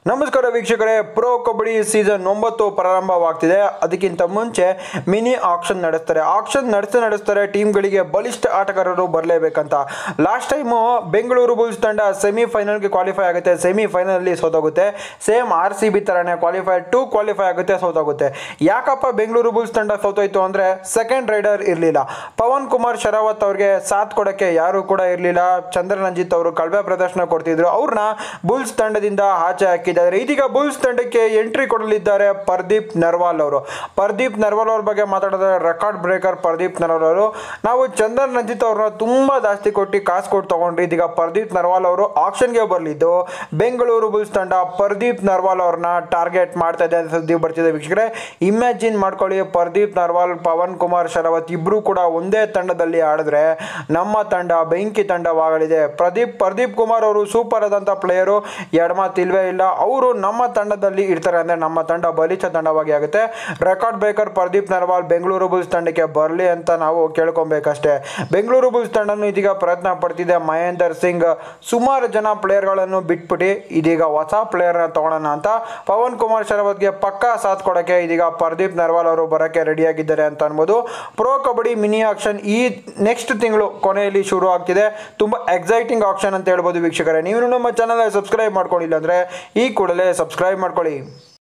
ನಮಸ್ಕಾರ ವೀಕ್ಷಕರೇ, pro kabaddi season 9 ಪ್ರಾರಂಭವಾಗ್ತಿದೆ. ಅದಕ್ಕಿಂತ ಮುಂಚೆ ಮಿನಿ ಆಕ್ಷನ್ ನಡೆಸ್ತಾರೆ. ಟೀಮ್ಗಳಿಗೆ ಬಲಿಷ್ಠ ಆಟಗಾರರು ಬರಲೇಬೇಕಂತ. ಲಾಸ್ಟ್ ಟೈಮು ಬೆಂಗಳೂರು ಬುಲ್ಸ್ ತಂಡ ಸೆಮಿಫೈನಲ್ಗೆ ಕ್ವಾಲಿಫೈ ಆಗುತ್ತೆ, ಸೆಮಿಫೈನಲಲ್ಲಿ ಸೋತೋಗುತ್ತೆ. ಸೇಮ್ RCB ಥರನೇ ಕ್ವಾಲಿಫೈ ಆಗುತ್ತೆ, ಸೋತೋಗುತ್ತೆ. ಯಾಕಪ್ಪ ಬೆಂಗಳೂರು ಬುಲ್ಸ್ ತಂಡ ಸೋತೋಯ್ತು ಅಂದರೆ ಸೆಕೆಂಡ್ ರೈಡರ್ ಇರಲಿಲ್ಲ. ಪವನ್ ಕುಮಾರ್ ಶರಾವತ್ ಅವ್ರಿಗೆ ಸಾಥ್ ಕೊಡೋಕ್ಕೆ ಯಾರು ಕೂಡ ಇರಲಿಲ್ಲ. ಚಂದ್ರರಂಜಿತ್ ಅವರು ಕಳಪೆ ಪ್ರದರ್ಶನ ಕೊಡ್ತಿದ್ರು, ಅವ್ರನ್ನ ಬುಲ್ಸ್ ತಂಡದಿಂದ ಆಚೆ ಹಾಕಿದ್ದಾರೆ. ಇದೀಗ ಬುಲ್ಸ್ ತಂಡಕ್ಕೆ ಎಂಟ್ರಿ ಕೊಡಲಿದ್ದಾರೆ ಪರ್ದೀಪ್ ನರ್ವಾಲ್ ಅವರು. ಪರ್ದೀಪ್ ನರ್ವಾಲ್ ಅವ್ರ ಬಗ್ಗೆ ಮಾತಾಡಿದ್ರೆ ರೆಕಾರ್ಡ್ ಬ್ರೇಕರ್ ಪರ್ದೀಪ್ ನರ್ವಾಲ್ ಅವರು. ನಾವು ಚಂದನ್ ರಂಜಿತ್ ಅವ್ರನ್ನ ತುಂಬಾ ಜಾಸ್ತಿ ಕೊಟ್ಟು ಕಾಸು ಕೊಟ್ಟು ತಗೊಂಡ್ರಿ. ಇದೀಗ ಪರ್ದೀಪ್ ನರ್ವಾಲ್ ಅವರು ಆಕ್ಷನ್ಗೆ ಬರಲಿದ್ದು ಬೆಂಗಳೂರು ಬುಲ್ಸ್ ತಂಡ ಪರ್ದೀಪ್ ನರ್ವಾಲ್ ಅವ್ರನ್ನ ಟಾರ್ಗೆಟ್ ಮಾಡ್ತಾ ಇದೆ ಅಂತ ಸುದ್ದಿ ಬರ್ತಿದೆ. ವೀಕ್ಷಕರೇ, ಇಮ್ಯಾಜಿನ್ ಮಾಡ್ಕೊಳ್ಳಿ, ಪರ್ದೀಪ್ ನರ್ವಾಲ್, ಪವನ್ ಕುಮಾರ್ ಶರಾವತ್ ಇಬ್ರು ಕೂಡ ಒಂದೇ ತಂಡದಲ್ಲಿ ಆಡಿದ್ರೆ ನಮ್ಮ ತಂಡ ಬೆಂಕಿ ತಂಡವಾಗಲಿದೆ. ಪರ್ದೀಪ್ ಕುಮಾರ್ ಅವರು ಸೂಪರ್ ಆದಂಥ ಪ್ಲೇಯರು, ಎಡಮಾತಿಲ್ವೇ ಇಲ್ಲ. ಅವರು ನಮ್ಮ ತಂಡದಲ್ಲಿ ಇರ್ತಾರೆ ಅಂದರೆ ನಮ್ಮ ತಂಡ ಬಲಿಷ್ಠ ತಂಡವಾಗಿ ಆಗುತ್ತೆ. Record breaker Pardeep Narwal Bengaluru bulls ತಂಡಕ್ಕೆ ಬರಲಿ ಅಂತ ನಾವು ಕೇಳ್ಕೊಬೇಕಷ್ಟೇ. ಬೆಂಗಳೂರು ಬುಲ್ಸ್ ತಂಡನೂ ಇದೀಗ ಪ್ರಯತ್ನ ಪಡ್ತಿದೆ. ಮಹೇಂದರ್ ಸಿಂಗ್ ಸುಮಾರು ಜನ ಪ್ಲೇಯರ್ಗಳನ್ನು ಬಿಟ್ಬಿಟ್ಟು ಇದೀಗ ಹೊಸ ಪ್ಲೇಯರ್ನ ತಗೊಳ್ಳೋಣ ಅಂತ ಪವನ್ ಕುಮಾರ್ ಶರಾವತ್ಗೆ ಪಕ್ಕಾ ಸಾಥ್ ಕೊಡೋಕ್ಕೆ ಇದೀಗ ಪರ್ದೀಪ್ ನರ್ವಾಲ್ ಅವರು ಬರೋಕ್ಕೆ ರೆಡಿಯಾಗಿದ್ದಾರೆ ಅಂತ ಅನ್ಬೋದು. ಪ್ರೋ ಕಬಡ್ಡಿ ಮಿನಿ ಆಕ್ಷನ್ ಈ ನೆಕ್ಸ್ಟ್ ತಿಂಗಳು ಕೊನೆಯಲ್ಲಿ ಶುರು ಆಗ್ತಿದೆ. ತುಂಬ ಎಕ್ಸೈಟಿಂಗ್ ಆಕ್ಷನ್ ಅಂತ ಹೇಳ್ಬೋದು ವೀಕ್ಷಕರೇ. ನೀವು ನಮ್ಮ ಚಾನಲ್ ಸಬ್ಸ್ಕ್ರೈಬ್ ಮಾಡ್ಕೊಂಡಿಲ್ಲ ಅಂದರೆ ಈ ಕೂಡಲೇ ಸಬ್ಸ್ಕ್ರೈಬ್ ಮಾಡ್ಕೊಳ್ಳಿ.